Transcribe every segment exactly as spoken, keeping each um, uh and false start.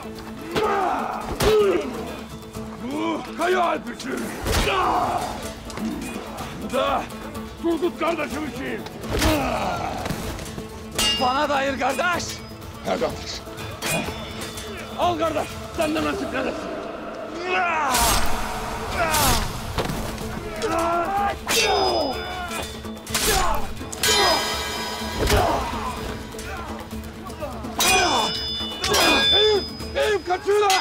Bu Kaya Alp'için. Bu da Turgut kardeşim için. Bana da ayır kardeş. He kardeş. Al kardeş, sen de nasip neresin? Eyüp! Eyüp kaçıyorlar!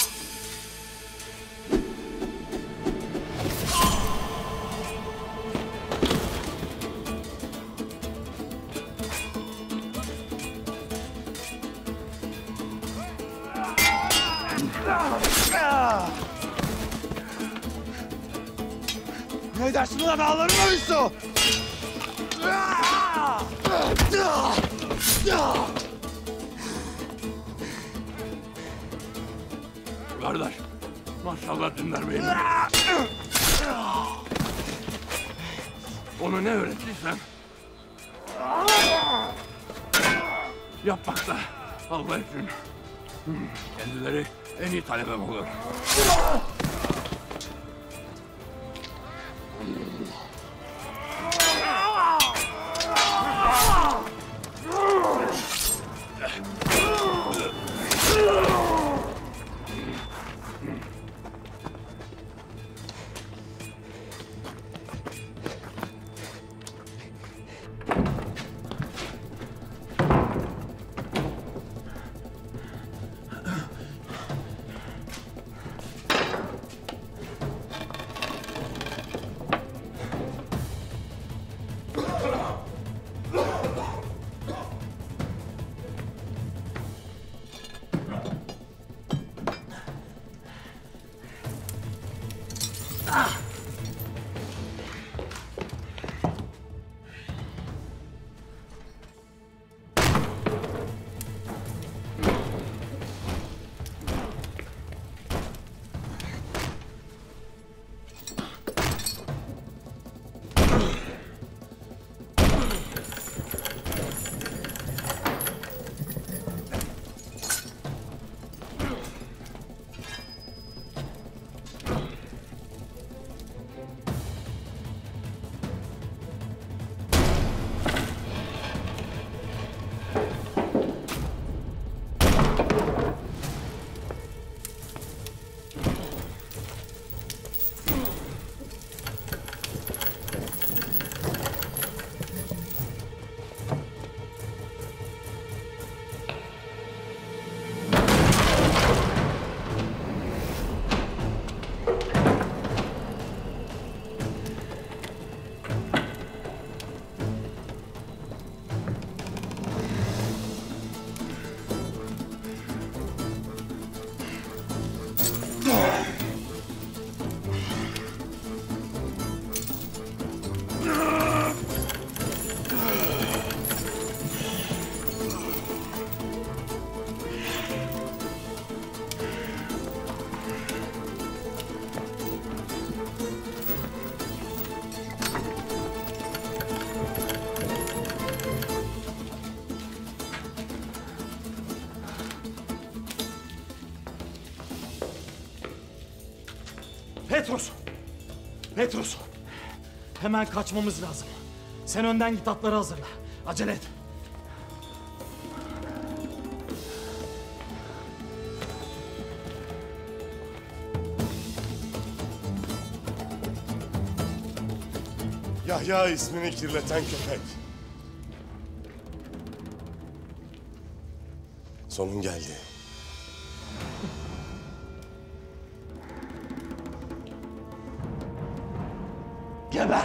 Ne dersin ulan ağlarım mı Hüsnü? Kardeş, maşallah dinlermeyin. Ona ne öğrettiysen yapmakta Allah için kendileri en iyi talebem olur. Petrus! Petrus! Hemen kaçmamız lazım. Sen önden git, atları hazırla. Acele et. Yahya ismini kirleten köpek. Sonun geldi. Geber!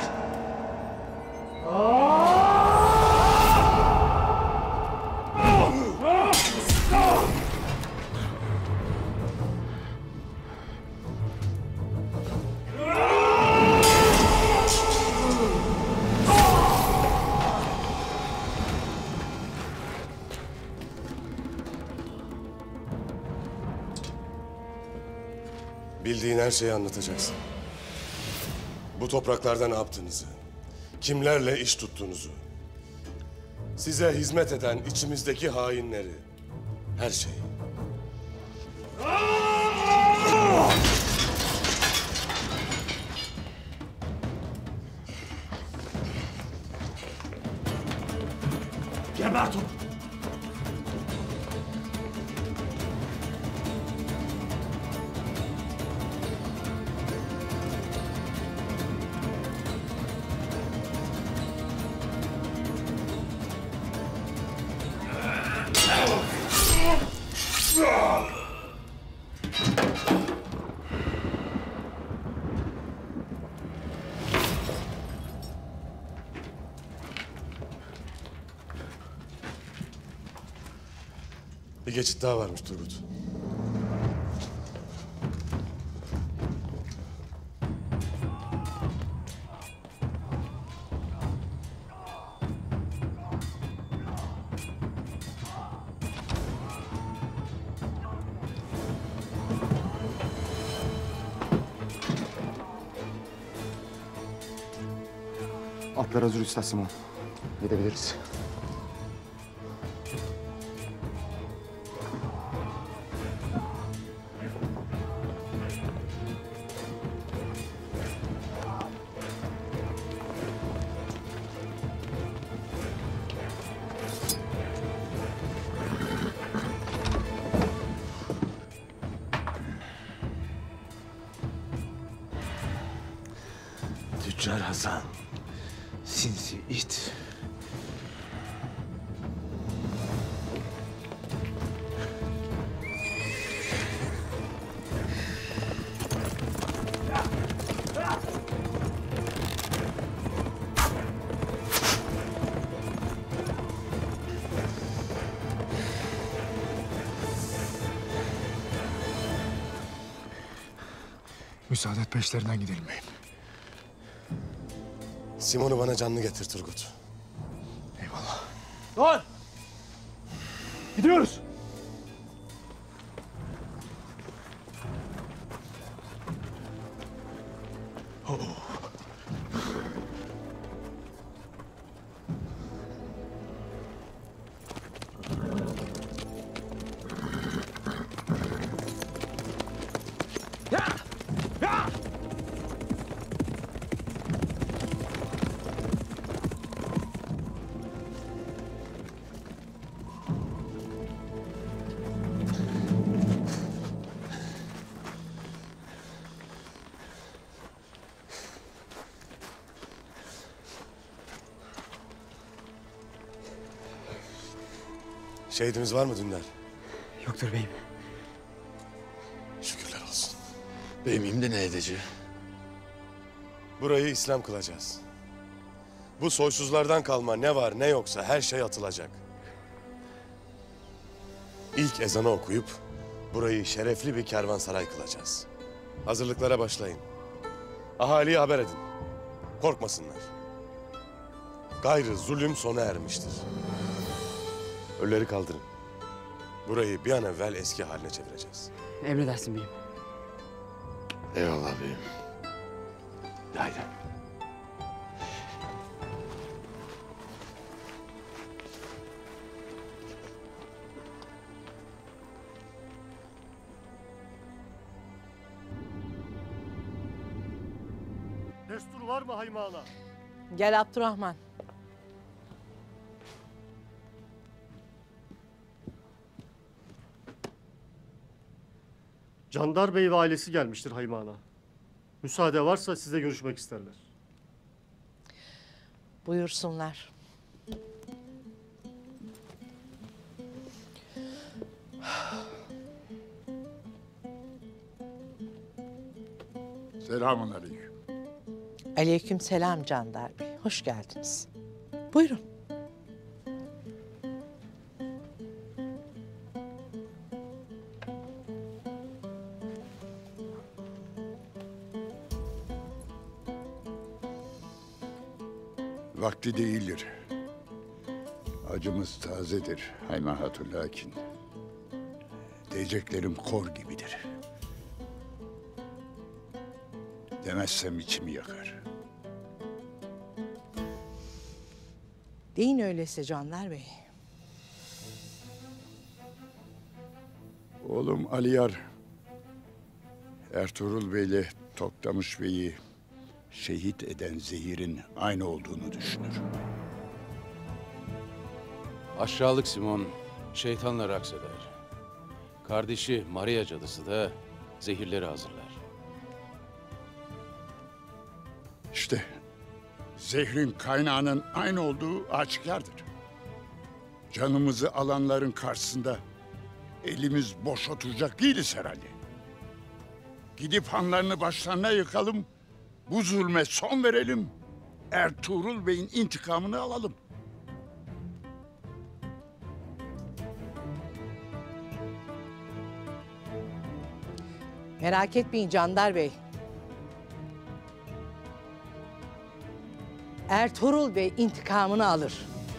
Bildiğin her şeyi anlatacaksın. Bu topraklarda ne yaptığınızı, kimlerle iş tuttuğunuzu, size hizmet eden içimizdeki hainleri, her şeyi. Bir geçit daha varmış Turgut. Atlar hazır Üstad Simon. Gidebiliriz. Tüccar Hasan. Sinsi it. Müsaade et peşlerinden gidelim beyim. Simon'u bana canlı getir Turgut. Eyvallah. Dur! Gidiyoruz. Şehidimiz var mı Dündar? Yoktur beyim. Şükürler olsun. Beyim şimdi ne edeceğim? Burayı İslam kılacağız. Bu soysuzlardan kalma ne var ne yoksa her şey atılacak. İlk ezanı okuyup burayı şerefli bir kervansaray kılacağız. Hazırlıklara başlayın. Ahaliye haber edin. Korkmasınlar. Gayrı zulüm sona ermiştir. Ölüleri kaldırın. Burayı bir an evvel eski haline çevireceğiz. Emredersin beyim. Eyvallah beyim. Haydi. Destur var mı Hayma Ağa? Gel Abdurrahman. Candar Bey ve ailesi gelmiştir Hayma Ana. Müsaade varsa size görüşmek isterler. Buyursunlar. Selamun aleyküm. Aleyküm selam Candar Bey. Hoş geldiniz. Buyurun. Vakti değildir. Acımız tazedir Hayma Hatun, lakin diyeceklerim kor gibidir. Demezsem içimi yakar. Deyin öyleyse Candar Bey. Oğlum Aliyar, Ertuğrul Bey'le Toktamış Bey'i şehit eden zehirin aynı olduğunu düşünür. Aşağılık Simon şeytanla raks eder. Kardeşi Maria cadısı da zehirleri hazırlar. İşte zehrin kaynağının aynı olduğu aşikardır. Canımızı alanların karşısında Elimiz boş oturacak değiliz herhalde. Gidip hanlarını başlarına yıkalım. Bu zulme son verelim. Ertuğrul Bey'in intikamını alalım. Merak etmeyin Candar Bey. Ertuğrul Bey intikamını alır.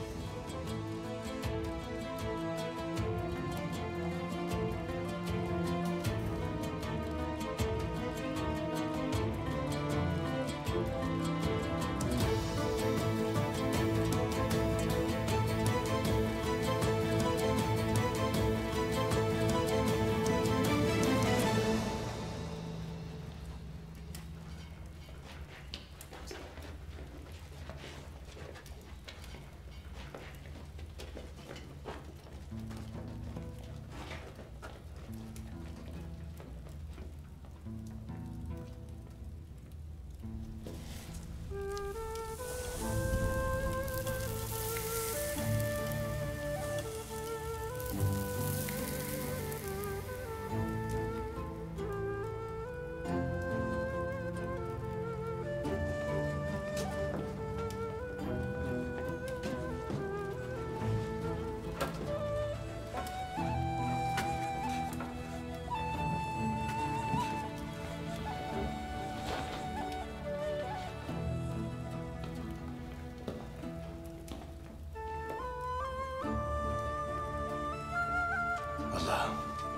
Allah'ım,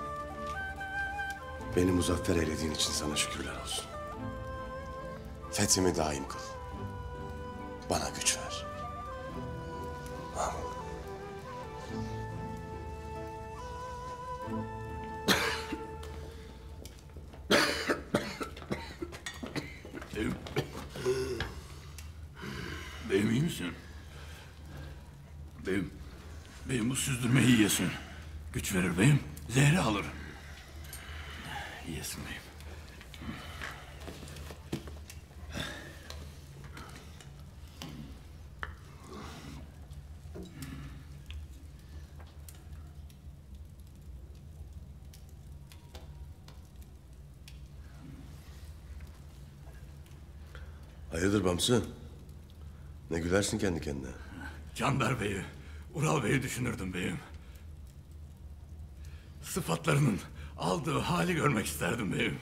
beni muzaffer eylediğin için sana şükürler olsun. Fethimi daim kıl. Bana güç ver. Amin. Beyim. Beyim iyi misin? Beyim. Beyim bu süzdürmeyi yiyesin. Güç verir beyim. Zehri alır. Yiyesin beyim. Hayırdır Bamsı? Ne gülersin kendi kendine? Candar Bey'i, Ural Bey'i düşünürdüm beyim. Sıfatlarının aldığı hali görmek isterdim beyim.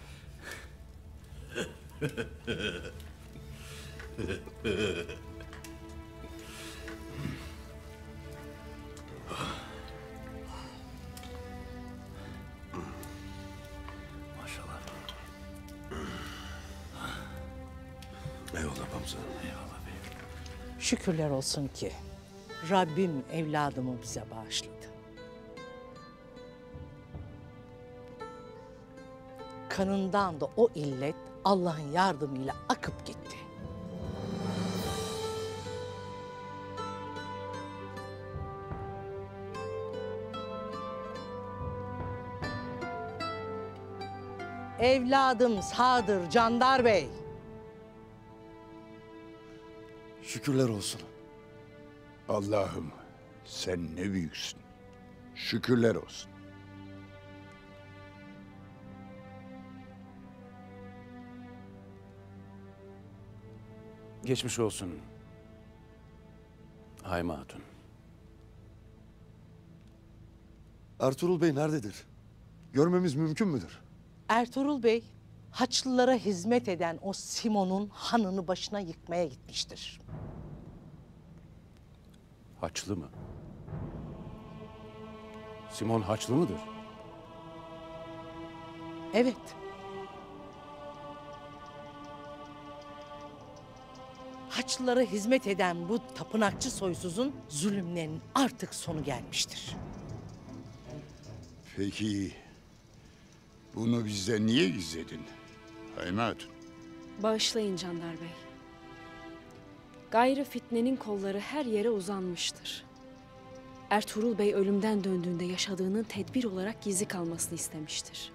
Maşallah. Eyvallah Bamsı. Eyvallah beyim. Şükürler olsun ki Rabbim evladımı bize bağışladı. Kanından da o illet Allah'ın yardımıyla akıp gitti. Evladım sağdır Candar Bey. Şükürler olsun. Allah'ım sen ne büyüksün. Şükürler olsun. Geçmiş olsun. Hayme Hatun. Ertuğrul Bey nerededir? Görmemiz mümkün müdür? Ertuğrul Bey, Haçlılara hizmet eden o Simon'un hanını başına yıkmaya gitmiştir. Haçlı mı? Simon Haçlı mıdır? Evet. Haçlılara hizmet eden bu tapınakçı soysuzun zulümlerinin artık sonu gelmiştir. Peki bunu bizden niye gizledin Hayme Hatun? Bağışlayın Candar Bey. Gayrı fitnenin kolları her yere uzanmıştır. Ertuğrul Bey ölümden döndüğünde yaşadığının tedbir olarak gizli kalmasını istemiştir.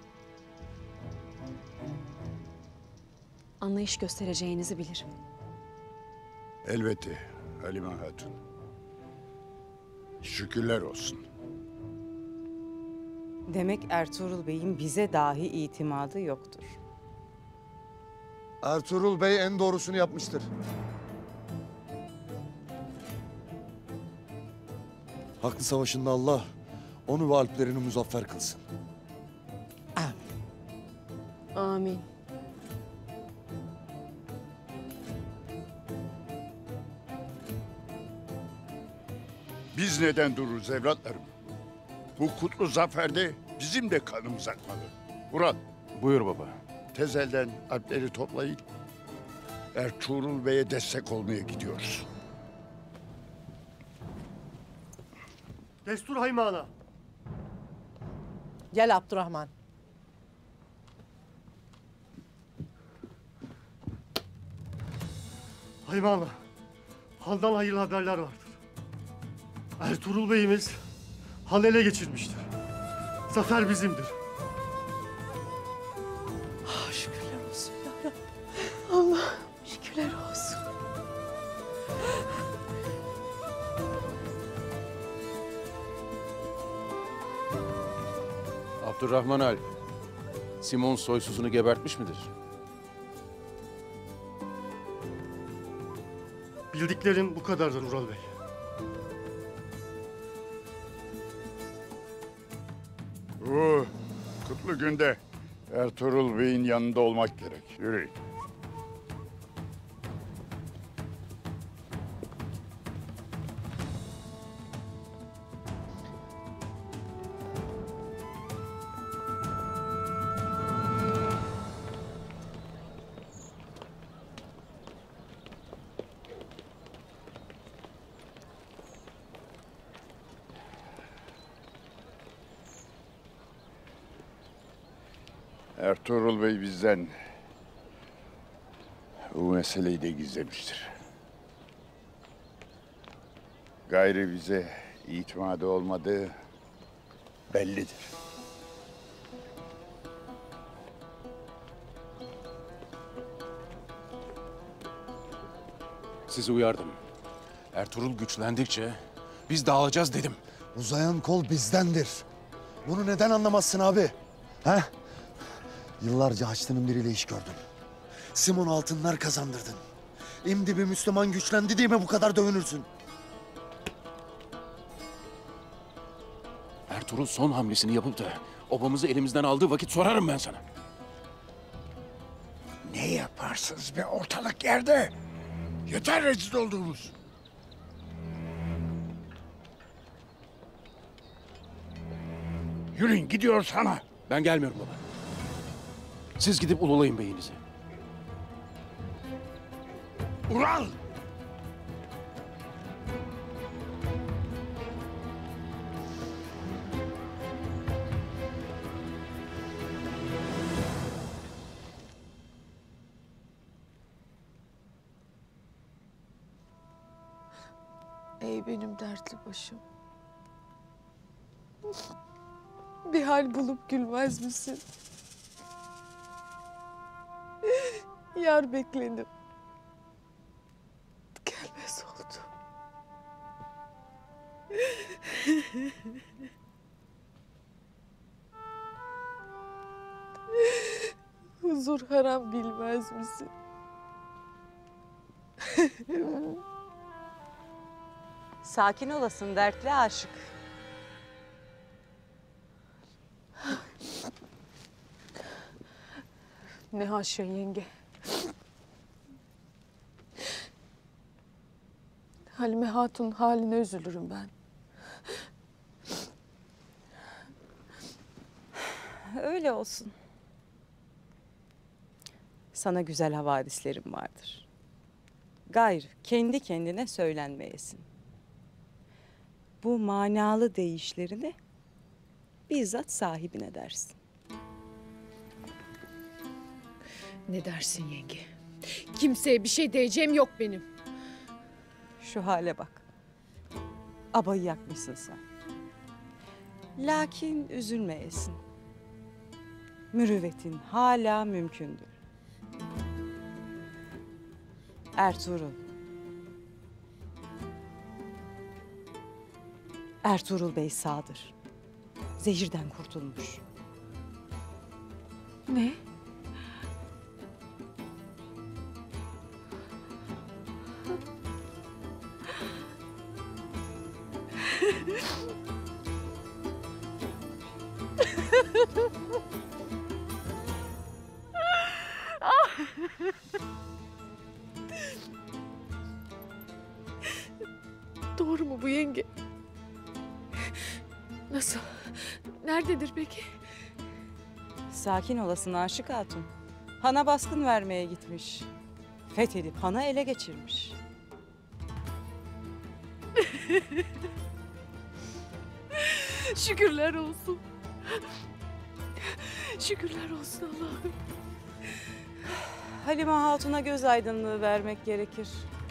Anlayış göstereceğinizi bilirim. Elbette Halime Hatun. Şükürler olsun. Demek Ertuğrul Bey'in bize dahi itimadı yoktur. Ertuğrul Bey en doğrusunu yapmıştır. Haklı savaşında Allah onu ve alplerini muzaffer kılsın. Amin. Biz neden dururuz evlatlarım? Bu kutlu zaferde bizim de kanımız akmalı. Murat, Buyur baba. tez elden alpleri toplayın. Ertuğrul Bey'e destek olmaya gidiyoruz. Destur Hayme Ana. Gel Abdurrahman. Hayme Ana. Han'dan hayırlı haberler vardır. Ertuğrul Bey'imiz Han ele geçirmiştir. Zafer bizimdir. Ah, şükürler olsun ya Rabbi. Allah şükürler olsun. Abdurrahman Alp, Simon soysuzunu gebertmiş midir? Bildiklerim bu kadardır Ural Bey. Bu kutlu günde Ertuğrul Bey'in yanında olmak gerek. Yürüyün. Ertuğrul Bey bizden bu meseleyi de gizlemiştir. Gayrı bize itimadı olmadığı bellidir. Sizi uyardım. Ertuğrul güçlendikçe biz dağılacağız dedim. Uzayan kol bizdendir. Bunu neden anlamazsın abi? He? Yıllarca Haçlı'nın biriyle iş gördün. Simon altınlar kazandırdın. İmdi bir Müslüman güçlendi diye mi bu kadar dövünürsün? Ertuğrul son hamlesini yapıp da obamızı elimizden aldığı vakit sorarım ben sana. Ne yaparsınız be ortalık yerde? Yeter rezil olduğumuz. Yürüyün gidiyoruz Han'a. Ben gelmiyorum baba. Siz gidip ululayın beyinizi. Ural! Ey benim dertli başım. Bir hal bulup gülmez misin? Yar beklenip gelmez oldu. Huzur haram bilmez misin? Sakin olasın dertli aşık. Ne haşa yenge. Halime Hatun haline üzülürüm ben. Öyle olsun. Sana güzel havadislerim vardır. Gayrı kendi kendine söylenmeyesin. Bu manalı deyişlerini bizzat sahibine dersin. Ne dersin yenge? Kimseye bir şey diyeceğim yok benim. Şu hale bak. Abayı yakmışsın sen. Lakin üzülmeyesin. Mürüvvetin hala mümkündür. Ertuğrul. Ertuğrul Bey sağdır. Zehirden kurtulmuş. Ne? Doğru mu bu yenge? Nasıl? Nerededir peki? Sakin olasın Aşık Hatun. Han'a baskın vermeye gitmiş. Fethedip Han'ı ele geçirmiş. Şükürler olsun. Şükürler olsun Allah'ım. Halime Hatun'a göz aydınlığı vermek gerekir.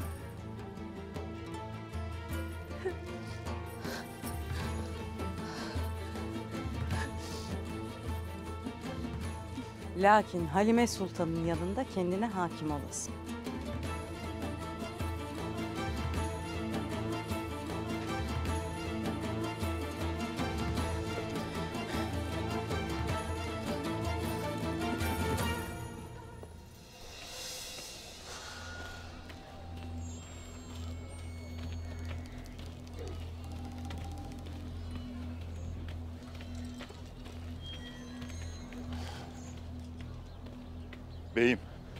Lakin Halime Sultan'ın yanında kendine hakim olasın. Beyim.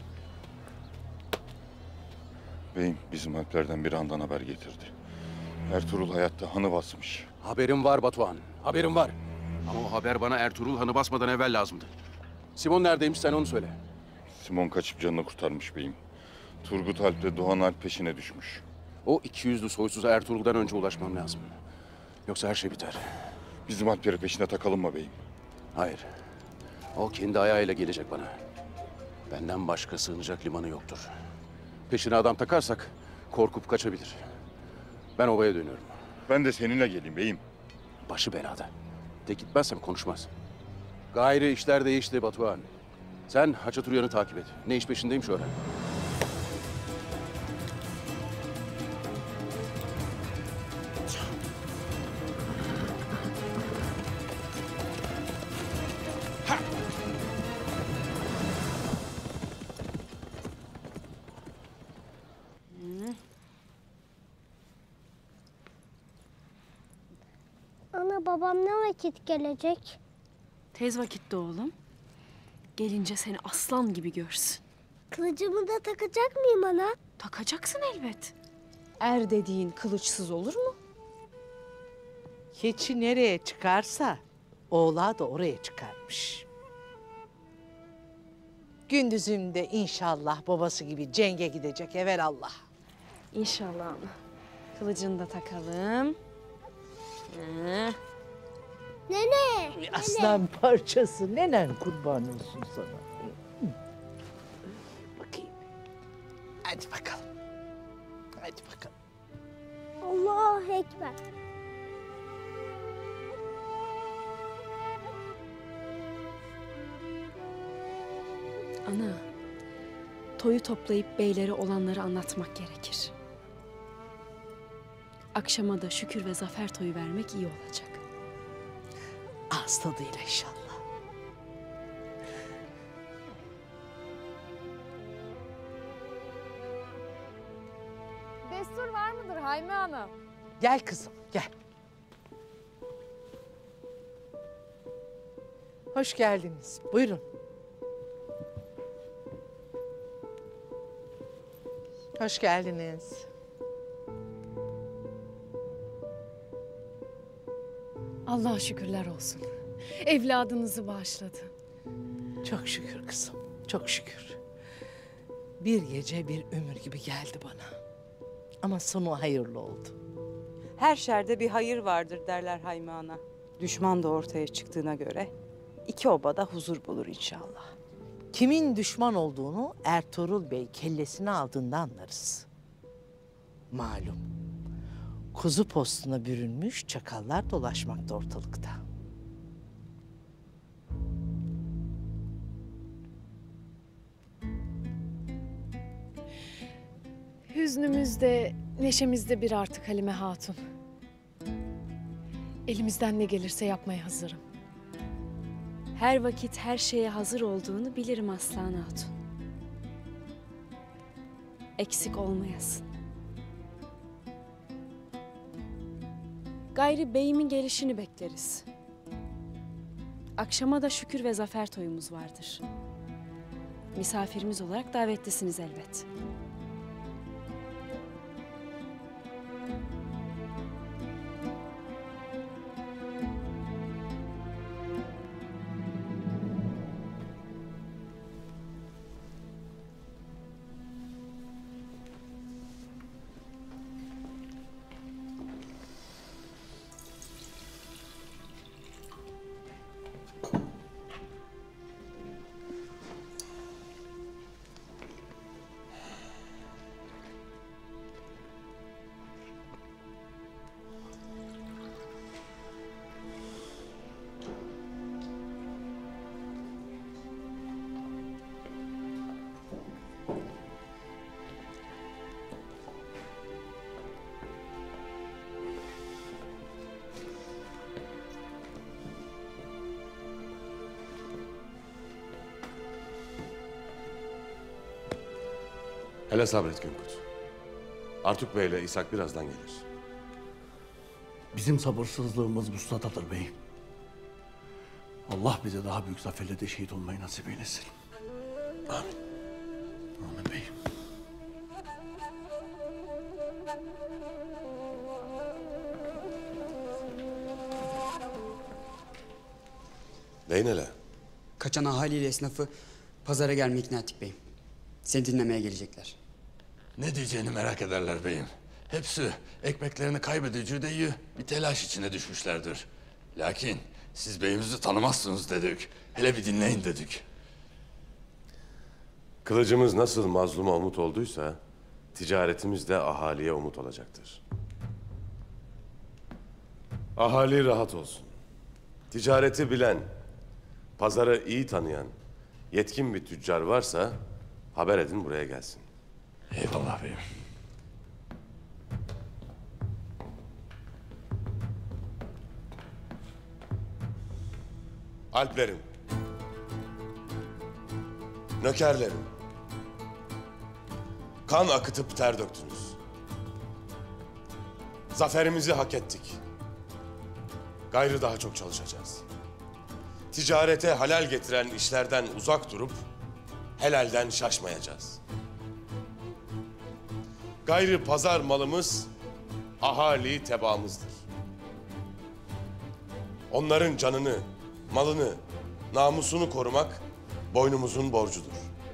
Beyim, bizim Alplerden bir andan haber getirdi. Ertuğrul hayatta Han'ı basmış. Haberim var Batuhan, haberim var. Ama o haber bana Ertuğrul Han'ı basmadan evvel lazımdı. Simon neredeymiş sen onu söyle. Simon kaçıp canını kurtarmış beyim. Turgut Alp'le Doğan Alp peşine düşmüş. O iki yüzlü soysuza Ertuğrul'dan önce ulaşmam lazım. Yoksa her şey biter. Bizim Alpleri peşine takalım mı beyim? Hayır. O kendi ayağıyla gelecek bana. Benden başka sığınacak limanı yoktur. Peşine adam takarsak korkup kaçabilir. Ben obaya dönüyorum. Ben de seninle geleyim beyim. Başı belada. De gitmezsem konuşmaz. Gayri işler değişti Batuhan. Sen Haçaturyan'ı takip et. Ne iş peşindeymiş öğren. Ana babam ne vakit gelecek? Tez vakitte oğlum. Gelince seni aslan gibi görsün. Kılıcımı da takacak mıyım ana? Takacaksın elbet. Er dediğin kılıçsız olur mu? Keçi nereye çıkarsa oğlağı da oraya çıkarmış. Gündüzüm de inşallah babası gibi cenge gidecek evelallah. İnşallah ana. Kılıcını da takalım. Ee. Nene! Aslan parçası nenen kurban olsun sana. Bakayım. Hadi bakalım. Hadi bakalım. Allahu Ekber. Ana, toyu toplayıp beylere olanları anlatmak gerekir. Akşama da şükür ve zafer toyu vermek iyi olacak. Ağız tadıyla inşallah. Destur var mıdır Hayme Hanım? Gel kızım, gel. Hoş geldiniz. Buyurun. Hoş geldiniz. Allah'a şükürler olsun. Evladınızı bağışladı. Çok şükür kızım, çok şükür. Bir gece bir ömür gibi geldi bana. Ama sonu hayırlı oldu. Her şerde bir hayır vardır derler Hayme Ana. Düşman da ortaya çıktığına göre iki obada huzur bulur inşallah. Kimin düşman olduğunu Ertuğrul Bey kellesini aldığında anlarız. Malum, kuzu postuna bürünmüş çakallar dolaşmakta ortalıkta. Hüznümüzde, neşemizde bir artık Halime Hatun. Elimizden ne gelirse yapmaya hazırım. Her vakit her şeye hazır olduğunu bilirim Aslan Hatun. Eksik olmayasın. Gayrı beyimin gelişini bekleriz. Akşama da şükür ve zafer toyumuz vardır. Misafirimiz olarak davetlisiniz elbet. Hele sabret Günkut. Artuk Bey ile İshak birazdan gelir. Bizim sabırsızlığımız vüsatadır beyim. Allah bize daha büyük zaferle şehit olmayı nasip eylesin. Amin. Amin beyim. Deyin hele. Kaçan ahaliyle esnafı pazara gelmeye ikna ettik beyim. Seni dinlemeye gelecekler. Ne diyeceğini merak ederler beyim. Hepsi ekmeklerini kaybedeceği de bir telaş içine düşmüşlerdir. Lakin siz beyimizi tanımazsınız dedik. Hele bir dinleyin dedik. Kılıcımız nasıl mazluma umut olduysa, ticaretimiz de ahaliye umut olacaktır. Ahali rahat olsun. Ticareti bilen, pazarı iyi tanıyan, yetkin bir tüccar varsa haber edin buraya gelsin. Eyvallah beyim. Alplerim, nökerlerim, kan akıtıp ter döktünüz. Zaferimizi hak ettik. Gayrı daha çok çalışacağız. Ticarete halal getiren işlerden uzak durup helalden şaşmayacağız. Gayrı pazar malımız ahali tebaamızdır. Onların canını, malını, namusunu korumak boynumuzun borcudur.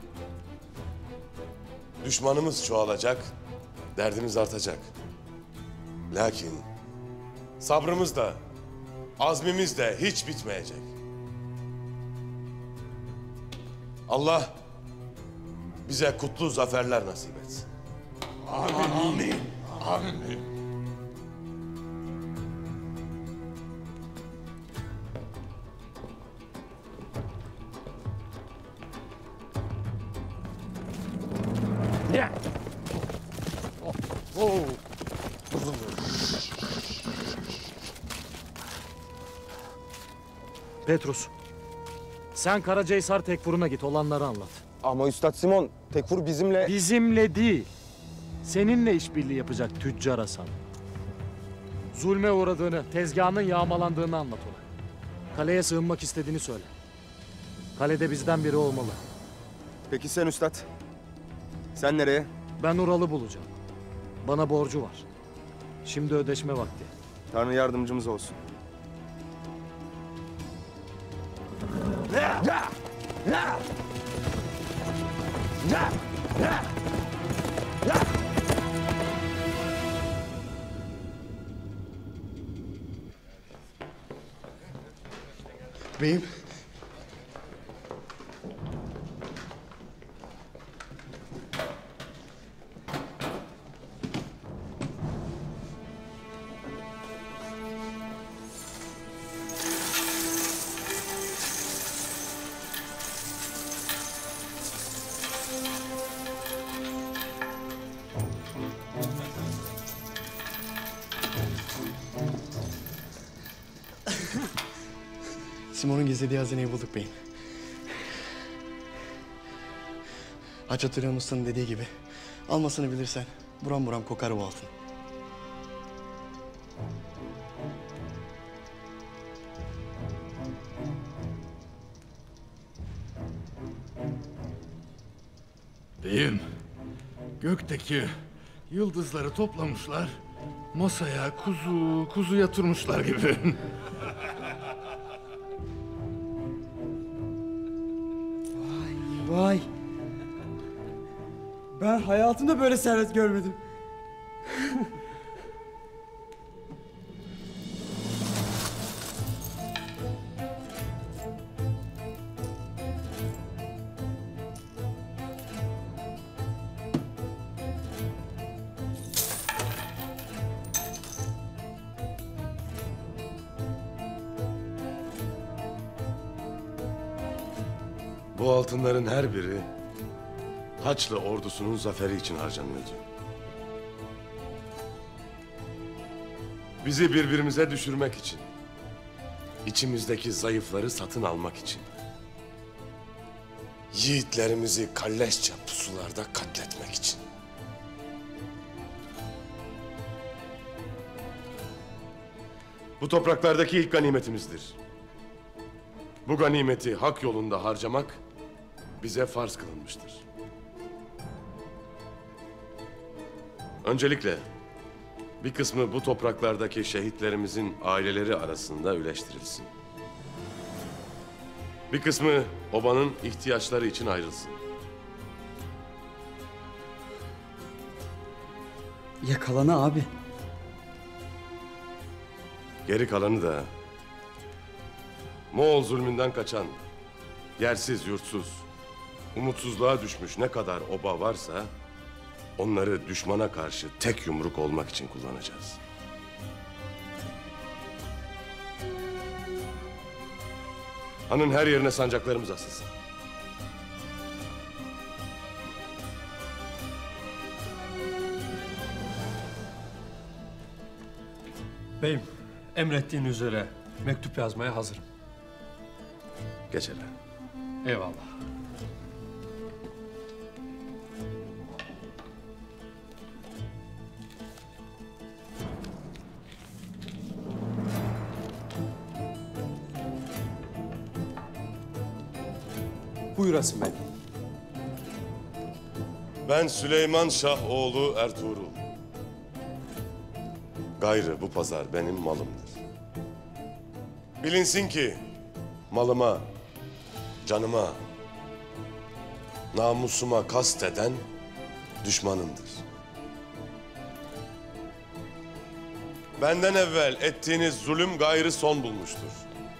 Düşmanımız çoğalacak, derdimiz artacak. Lakin sabrımız da, azmimiz de hiç bitmeyecek. Allah bize kutlu zaferler nasip etsin. Amin. Amin. Amin beyim. Ne? Oh. Petrus, sen Karacahisar Tekfur'una git, olanları anlat. Ama Üstad Simon, Tekfur bizimle... Bizimle değil, seninle işbirliği yapacak tüccar Hasan. Zulme uğradığını, tezgahının yağmalandığını anlat ona. Kaleye sığınmak istediğini söyle. Kalede bizden biri olmalı. Peki sen Üstad? Sen nereye? Ben Ural'ı bulacağım. Bana borcu var. Şimdi ödeşme vakti. Tanrı yardımcımız olsun. Beyim. Simon'un gizlediği hazineyi bulduk beyim. Hacı Atilla Usta'nın dediği gibi almasını bilirsen buram buram kokar bu altın. Beyim, gökteki yıldızları toplamışlar, masaya kuzu kuzu yatırmışlar gibi. Vay. Ben hayatımda böyle servet görmedim. Bu altınların her biri Haçlı ordusunun zaferi için harcanıyordu. Bizi birbirimize düşürmek için, içimizdeki zayıfları satın almak için, yiğitlerimizi kalleşçe pusularda katletmek için. Bu topraklardaki ilk ganimetimizdir. Bu ganimeti hak yolunda harcamak bize farz kılınmıştır. Öncelikle bir kısmı bu topraklardaki şehitlerimizin aileleri arasında üleştirilsin. Bir kısmı obanın ihtiyaçları için ayrılsın. Ya kalanı abi? Geri kalanı da Moğol zulmünden kaçan, yersiz yurtsuz, umutsuzluğa düşmüş ne kadar oba varsa onları düşmana karşı tek yumruk olmak için kullanacağız. Hanın her yerine sancaklarımız asılsın. Beyim, emrettiğin üzere mektup yazmaya hazırım. Geç hele. Eyvallah. Buyurasın beyim. Ben Süleyman Şah oğlu Ertuğrul. Gayrı bu pazar benim malımdır. Bilinsin ki malıma, canıma, namusuma kasteden düşmanımdır. Benden evvel ettiğiniz zulüm gayrı son bulmuştur.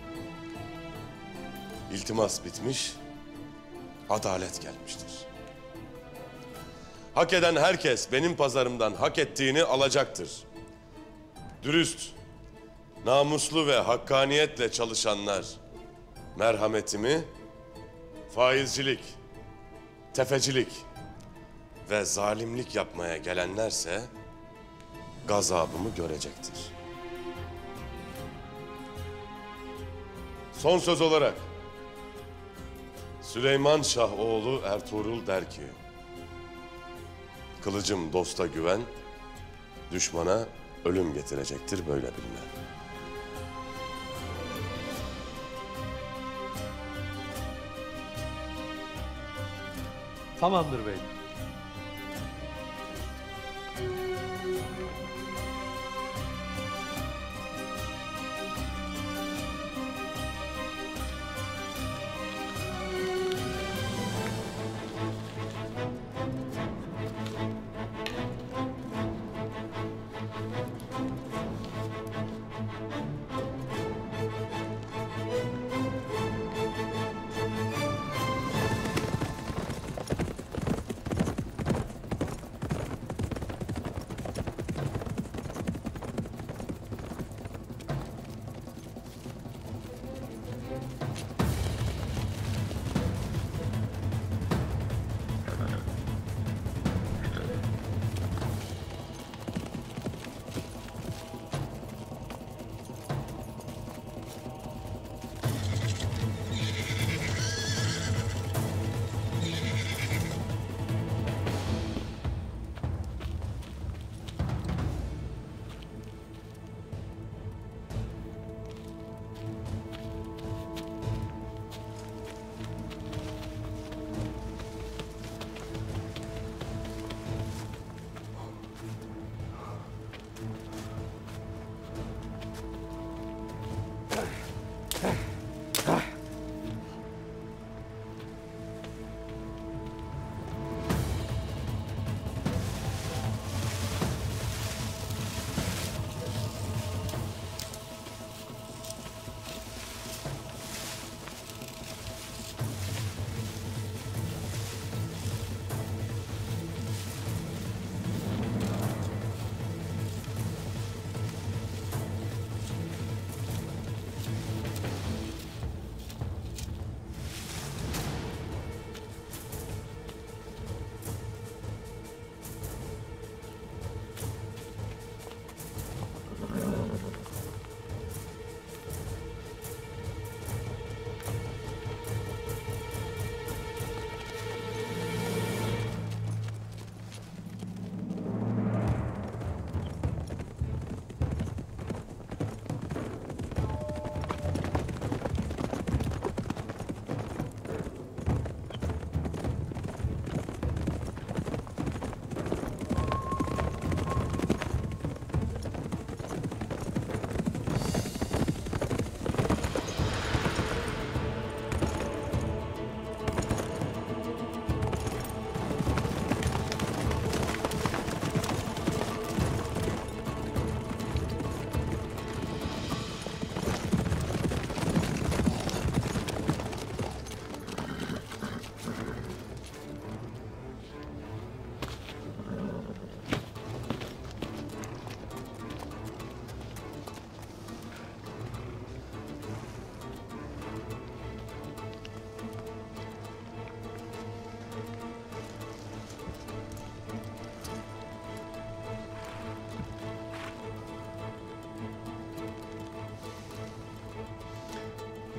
İltimas bitmiş, adalet gelmiştir. Hak eden herkes benim pazarımdan hak ettiğini alacaktır. Dürüst, namuslu ve hakkaniyetle çalışanlar merhametimi, faizcilik, tefecilik ve zalimlik yapmaya gelenlerse gazabımı görecektir. Son söz olarak Süleyman Şah oğlu Ertuğrul der ki, kılıcım dosta güven, düşmana ölüm getirecektir böyle bilme. Tamamdır beyim.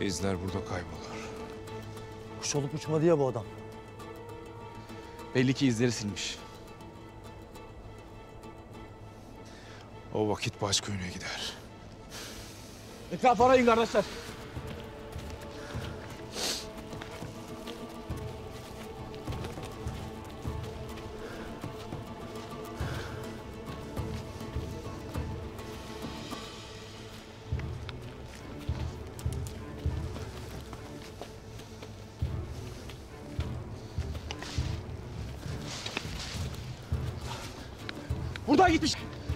İzler burada kaybolur. Kuş olup uçmadı ya bu adam. Belli ki izleri silmiş. O vakit başka yöne gider. Etrafı arayın kardeşler. Buradan gitmiş.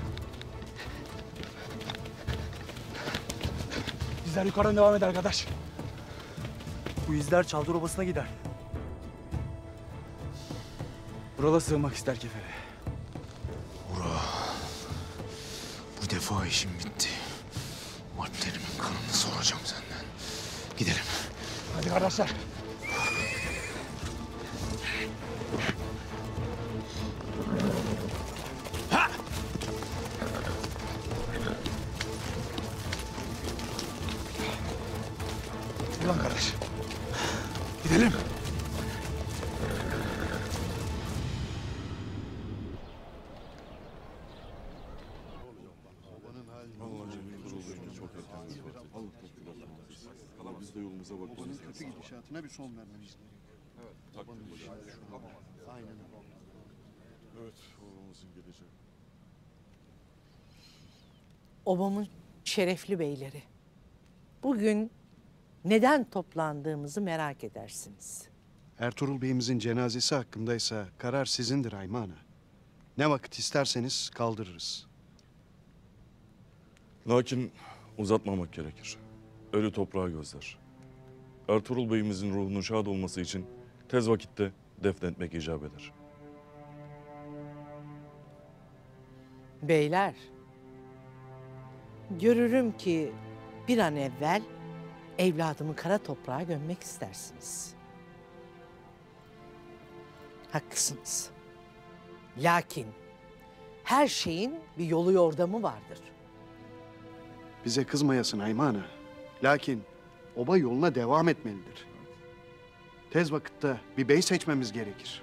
İzler yukarıdan devam eder arkadaş. Bu izler Çaldır Obası'na gider. Burada sığınmak ister kefere. Ura. Bu defa işim bitti. Alplerimin kanını soracağım senden. Gidelim. Hadi kardeşler. Ulan kardeş. Gidelim. Biz de yolumuza bakalım. Kötü gidişatına bir son vermemiz gerekiyor. Evet. Aynen öyle. Evet, babamızın geleceği. Obamın şerefli beyleri. Bugün neden toplandığımızı merak edersiniz. Ertuğrul Bey'imizin cenazesi hakkındaysa karar sizindir Aymana. Ne vakit isterseniz kaldırırız. Lakin uzatmamak gerekir. Ölü toprağa gözler. Ertuğrul Bey'imizin ruhunun şad olması için tez vakitte defnetmek icap eder. Beyler, görürüm ki bir an evvel evladımı kara toprağa gömmek istersiniz. Haklısınız. Lakin her şeyin bir yolu yordamı vardır. Bize kızmayasın Aymana. Lakin oba yoluna devam etmelidir. Tez vakitte bir bey seçmemiz gerekir.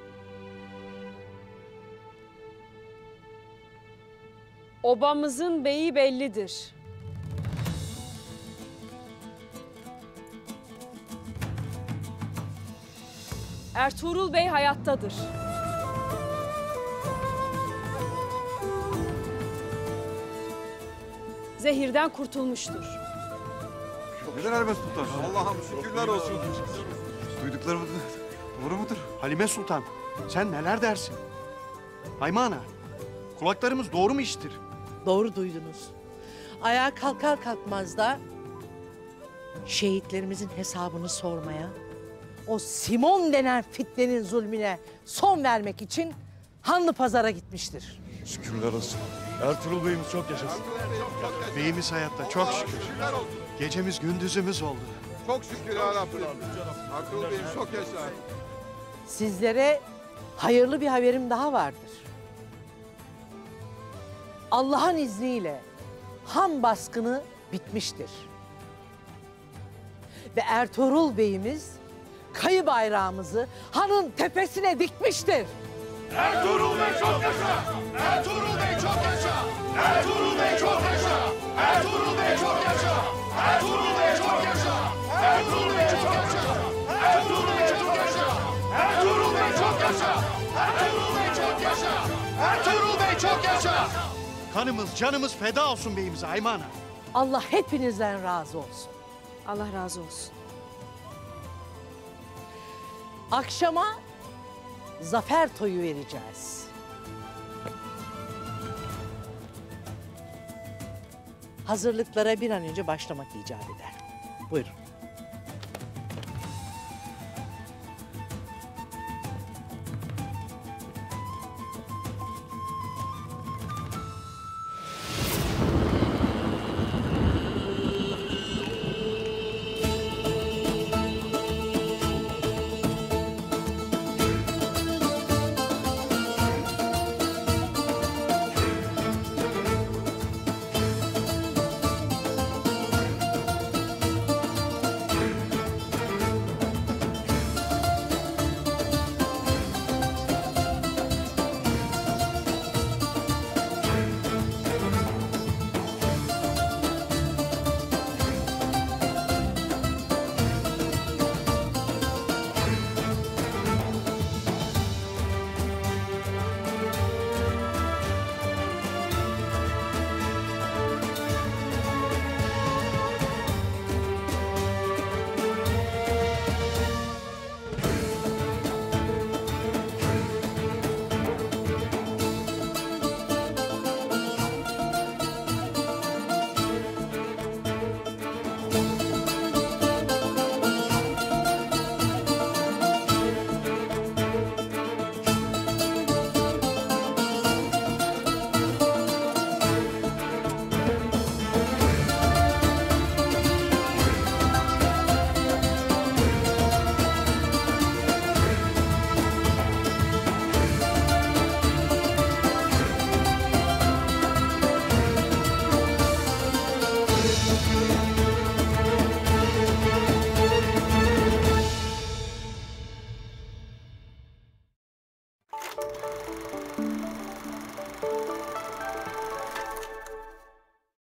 Obamızın beyi bellidir. Ertuğrul Bey hayattadır. Zehirden kurtulmuştur. Neden Halime Sultan? Allah'ım şükürler olsun. Duyduklarımız doğru mudur? Halime Sultan, sen neler dersin? Aymana, kulaklarımız doğru mu işitir? Doğru duydunuz. Ayağa kalkar kalkmaz da şehitlerimizin hesabını sormaya, o Simon denen fitnenin zulmüne son vermek için Hanlıpazar'a gitmiştir. Şükürler olsun. Ertuğrul Bey'imiz çok yaşasın. Beyimiz hayatta, çok şükür. Gecemiz gündüzümüz oldu. Çok şükür ya Rabbim. Ertuğrul Bey'im çok yaşa. Sizlere hayırlı bir haberim daha vardır. Allah'ın izniyle Han baskını bitmiştir. Ve Ertuğrul Bey'imiz kayı bayrağımızı hanın tepesine dikmiştir. Ertuğrul Bey çok yaşa! Ertuğrul Bey çok yaşa! Ertuğrul Bey çok yaşa! Ertuğrul Bey çok yaşa! Ertuğrul Bey çok yaşa! Ertuğrul Bey çok yaşa! Ertuğrul Bey çok yaşa! Ertuğrul Bey çok yaşa! Ertuğrul Bey çok yaşa! Ertuğrul Bey çok yaşa! Kanımız, canımız feda olsun beyimize Aymana. Allah hepinizden razı olsun. Allah razı olsun. Akşama zafer toyu vereceğiz. Hazırlıklara bir an önce başlamak icap eder. Buyurun.